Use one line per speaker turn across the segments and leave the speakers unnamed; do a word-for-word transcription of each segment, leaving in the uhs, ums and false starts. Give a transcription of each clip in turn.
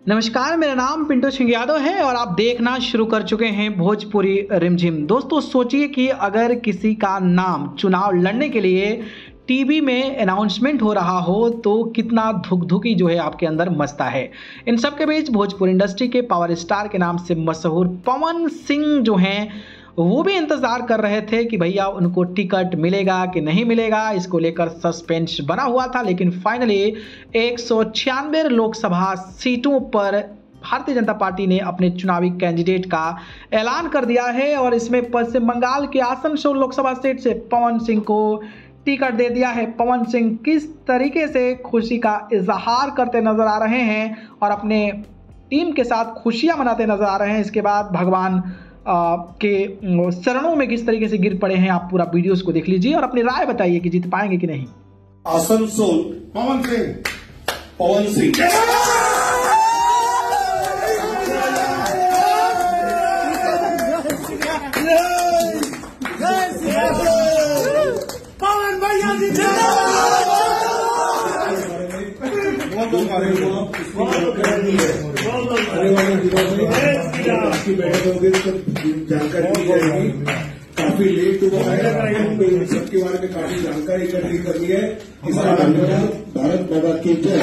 नमस्कार, मेरा नाम पिंटू सिंह यादव है और आप देखना शुरू कर चुके हैं भोजपुरी रिमझिम। दोस्तों, सोचिए कि अगर किसी का नाम चुनाव लड़ने के लिए टीवी में अनाउंसमेंट हो रहा हो तो कितना धुक-धुकी जो है आपके अंदर मचता है। इन सब के बीच भोजपुरी इंडस्ट्री के पावर स्टार के नाम से मशहूर पवन सिंह जो हैं वो भी इंतजार कर रहे थे कि भैया उनको टिकट मिलेगा कि नहीं मिलेगा। इसको लेकर सस्पेंस बना हुआ था, लेकिन फाइनली एक सौ छियानवे लोकसभा सीटों पर भारतीय जनता पार्टी ने अपने चुनावी कैंडिडेट का ऐलान कर दिया है और इसमें पश्चिम बंगाल के आसनसोल लोकसभा सीट से पवन सिंह को टिकट दे दिया है। पवन सिंह किस तरीके से खुशी का इजहार करते नजर आ रहे हैं और अपने टीम के साथ खुशियां मनाते नजर आ रहे हैं, इसके बाद भगवान आ, के चरणों में किस तरीके से गिर पड़े हैं, आप पूरा वीडियोस को देख लीजिए और अपनी राय बताइए कि जीत पाएंगे कि नहीं।
आसनसोल पवन सिंह पवन सिंह
पवन भैया जी
की बैठक होगी तो जानकारी दी जाएगी। काफी लेट हुआ है, सबके बारे में काफी जानकारी इकट्ठी करनी है। इसका धन्यवाद। भारत माता की जय।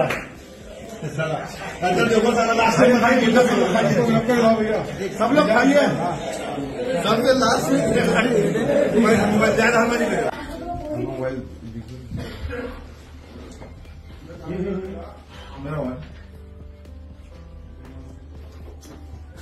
सब लोग खाइए, सबसे लास्ट में मोबाइल ज्यादा हमारी मोबाइल